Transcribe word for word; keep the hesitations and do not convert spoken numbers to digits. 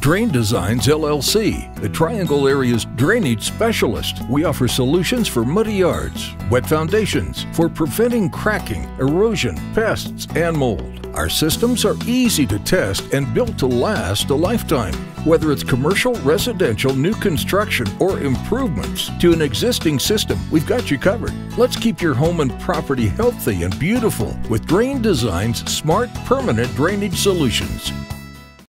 Drain Designs L L C, the Triangle Area's drainage specialist. We offer solutions for muddy yards, wet foundations, for preventing cracking, erosion, pests, and mold. Our systems are easy to test and built to last a lifetime. Whether it's commercial, residential, new construction, or improvements to an existing system, we've got you covered. Let's keep your home and property healthy and beautiful with Drain Designs' smart, permanent drainage solutions.